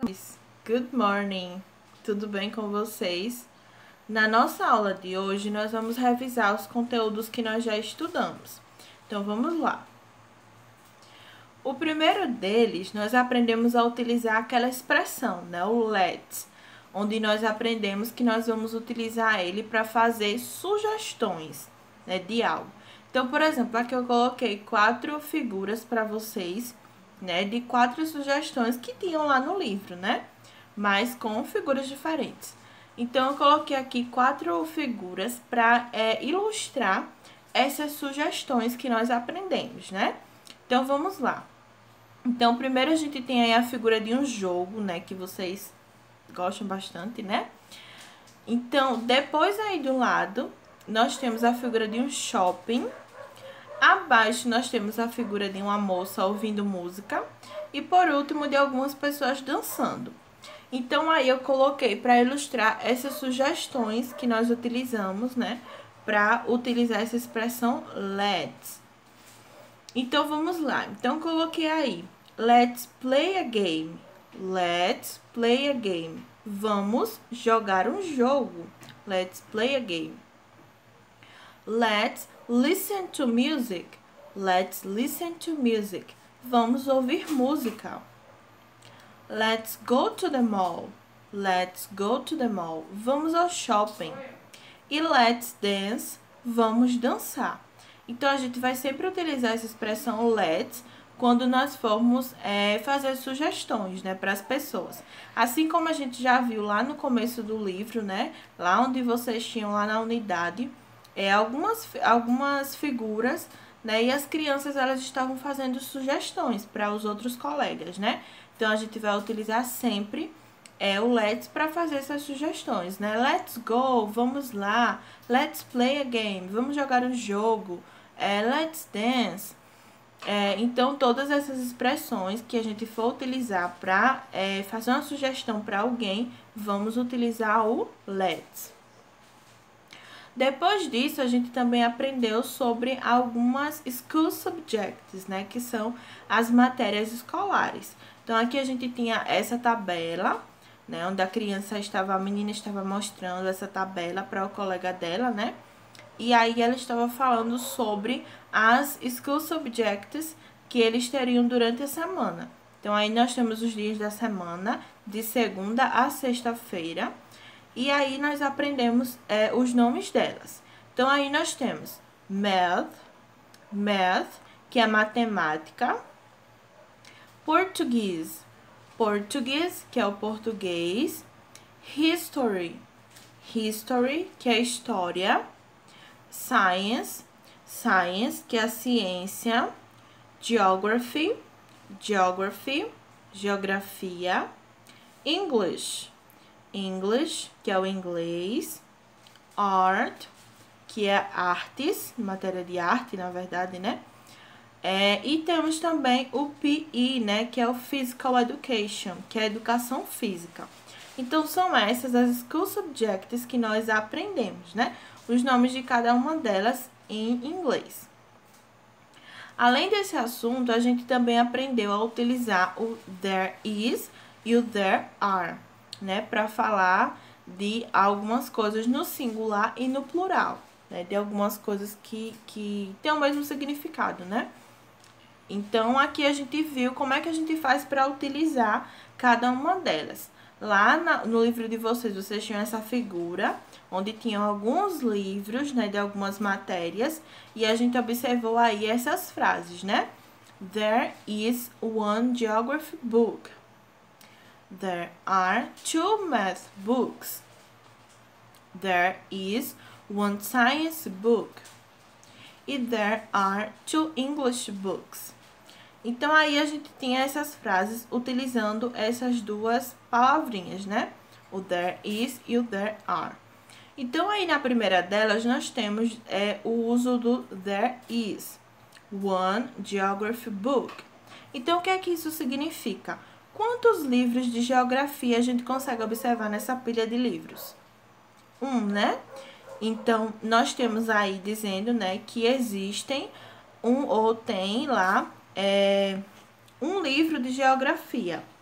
Good morning! Tudo bem com vocês? Na nossa aula de hoje, nós vamos revisar os conteúdos que nós já estudamos. Então, vamos lá. O primeiro deles, nós aprendemos a utilizar aquela expressão, né? O let's, onde nós aprendemos que nós vamos utilizar ele para fazer sugestões, né, de algo. Então, por exemplo, aqui eu coloquei 4 figuras para vocês, né, de 4 sugestões que tinham lá no livro, né, mas com figuras diferentes. Então, eu coloquei aqui 4 figuras para ilustrar essas sugestões que nós aprendemos, né. Então, vamos lá. Então, primeiro a gente tem aí a figura de um jogo, né, que vocês gostam bastante, né. Então, depois aí do lado, nós temos a figura de um shopping. Abaixo, nós temos a figura de uma moça ouvindo música. E, por último, de algumas pessoas dançando. Então, aí eu coloquei para ilustrar essas sugestões que nós utilizamos, né? Para utilizar essa expressão let's. Então, vamos lá. Então, coloquei aí. Let's play a game. Let's play a game. Vamos jogar um jogo. Let's play a game. Let's listen to music. Let's listen to music. Vamos ouvir música. Let's go to the mall. Let's go to the mall. Vamos ao shopping. E let's dance. Vamos dançar. Então, a gente vai sempre utilizar essa expressão let's quando nós formos fazer sugestões, né, para as pessoas. Assim como a gente já viu lá no começo do livro, né, lá onde vocês tinham lá na unidade, algumas figuras, né, e as crianças elas estavam fazendo sugestões para os outros colegas, né. Então, a gente vai utilizar sempre o let's para fazer essas sugestões, né. Let's go, vamos lá. Let's play a game, vamos jogar um jogo. Let's dance. Então, todas essas expressões que a gente for utilizar para fazer uma sugestão para alguém, vamos utilizar o let's. Depois disso, a gente também aprendeu sobre algumas school subjects, né, que são as matérias escolares. Então, aqui a gente tinha essa tabela, né, onde a menina estava mostrando essa tabela para o colega dela, né, e aí ela estava falando sobre as school subjects que eles teriam durante a semana. Então, aí nós temos os dias da semana, de segunda a sexta-feira. E aí, nós aprendemos os nomes delas. Então, aí nós temos math, que é matemática. Português, que é o português. History, que é história. Science, que é a ciência. Geography, geografia. English, que é o inglês. Art, que é artes, matéria de arte, na verdade, né? E temos também o PE, né? Que é o Physical Education, que é a educação física. Então, são essas as school subjects que nós aprendemos, né? Os nomes de cada uma delas em inglês. Além desse assunto, a gente também aprendeu a utilizar o there is e o there are, né, para falar de algumas coisas no singular e no plural, né, de algumas coisas que têm o mesmo significado, né? Então, aqui a gente viu como é que a gente faz para utilizar cada uma delas. Lá no livro de vocês tinham essa figura, onde tinham alguns livros, né, de algumas matérias, e a gente observou aí essas frases, né? There is one geography book. There are 2 math books. There is one science book. E there are 2 English books. Então, aí a gente tinha essas frases utilizando essas duas palavrinhas, né? O there is e o there are. Então, aí na primeira delas, nós temos o uso do there is. One geography book. Então, o que é que isso significa? Quantos livros de geografia a gente consegue observar nessa pilha de livros? 1, né? Então, nós temos aí dizendo, né, que existem tem lá um livro de geografia.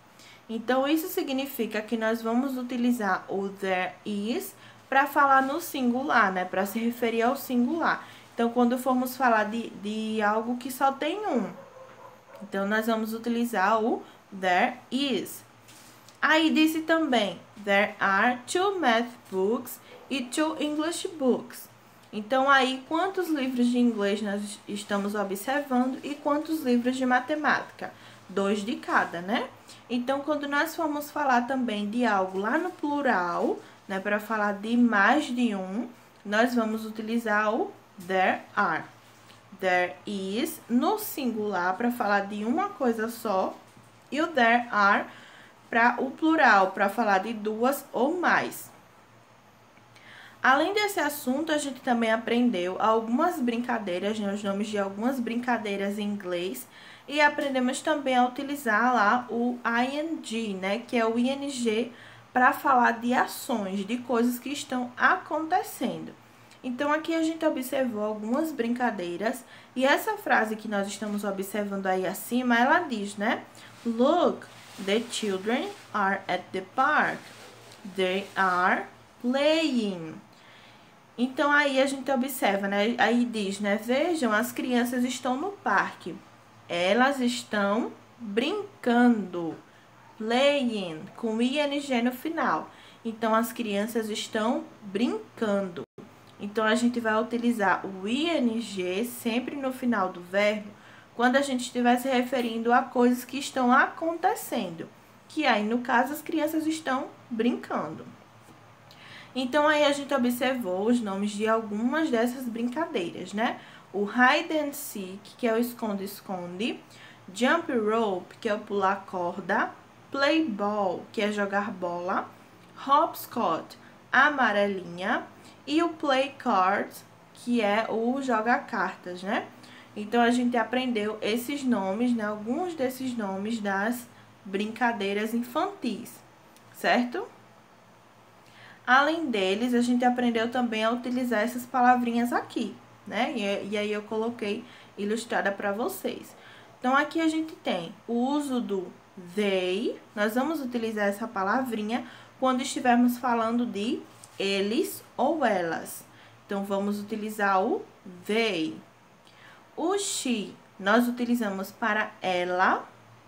Então, isso significa que nós vamos utilizar o there is para falar no singular, né? Para se referir ao singular. Então, quando formos falar de algo que só tem um, então, nós vamos utilizar o there is. Aí, disse também, there are 2 math books e 2 English books. Então, aí, quantos livros de inglês nós estamos observando e quantos livros de matemática? 2 de cada, né? Então, quando nós formos falar também de algo lá no plural, né, para falar de mais de um, nós vamos utilizar o there are. There is no singular para falar de uma coisa só e o there are para o plural, para falar de 2 ou mais. Além desse assunto, a gente também aprendeu algumas brincadeiras, né, os nomes de algumas brincadeiras em inglês, e aprendemos também a utilizar lá o ing, né, que é o ing para falar de ações, de coisas que estão acontecendo. Então, aqui a gente observou algumas brincadeiras, e essa frase que nós estamos observando aí acima, ela diz, né? Look, the children are at the park. They are playing. Então, aí a gente observa, né? Aí diz, né? Vejam, as crianças estão no parque. Elas estão brincando. Playing, com ing no final. Então, as crianças estão brincando. Então, a gente vai utilizar o ing sempre no final do verbo, quando a gente estiver se referindo a coisas que estão acontecendo. Que aí, no caso, as crianças estão brincando. Então, aí a gente observou os nomes de algumas dessas brincadeiras, né? O hide and seek, que é o esconde-esconde. Jump rope, que é o pular corda. Play ball, que é jogar bola. Hopscotch, amarelinha. E o play cards, que é o jogar cartas, né? Então, a gente aprendeu esses nomes, né? Alguns desses nomes das brincadeiras infantis, certo? Além deles, a gente aprendeu também a utilizar essas palavrinhas aqui, né? E aí eu coloquei ilustrada para vocês. Então, aqui a gente tem o uso do they. Nós vamos utilizar essa palavrinha quando estivermos falando de eles ou elas. Então, vamos utilizar o they. O she, nós utilizamos para ela.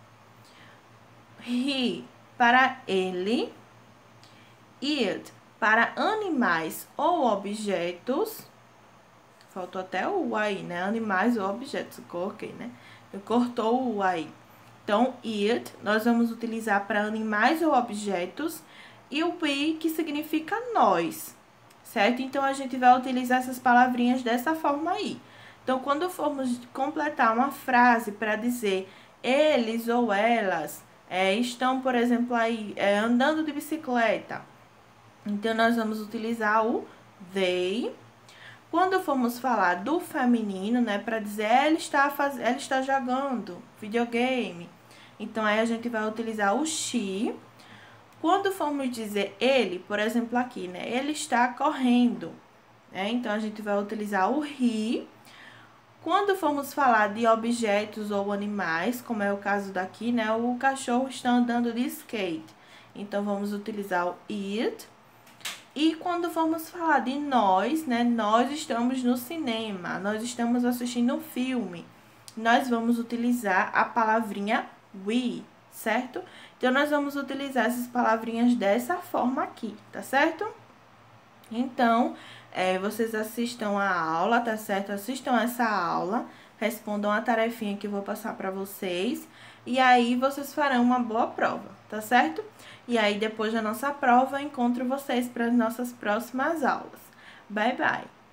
He, para ele. It, para animais ou objetos. Faltou até o aí, né? Animais ou objetos, eu coloquei, né? Eu cortou o aí. Então, it, nós vamos utilizar para animais ou objetos. E o we, que significa nós, certo? Então, a gente vai utilizar essas palavrinhas dessa forma aí. Então, quando formos completar uma frase para dizer eles ou elas estão, por exemplo, aí andando de bicicleta. Então, nós vamos utilizar o they. Quando formos falar do feminino, né, para dizer ela está jogando videogame. Então, aí a gente vai utilizar o she. Quando formos dizer ele, por exemplo, aqui, né, ele está correndo, né? Então, a gente vai utilizar o he. Quando formos falar de objetos ou animais, como é o caso daqui, né, o cachorro está andando de skate. Então, vamos utilizar o it. E quando formos falar de nós, né, nós estamos no cinema, nós estamos assistindo um filme, nós vamos utilizar a palavrinha we, certo? Então, nós vamos utilizar essas palavrinhas dessa forma aqui, tá certo? Então, vocês assistam a aula, tá certo? Assistam essa aula, respondam a tarefinha que eu vou passar para vocês, e aí vocês farão uma boa prova, tá certo? E aí, depois da nossa prova, eu encontro vocês para as nossas próximas aulas. Bye, bye!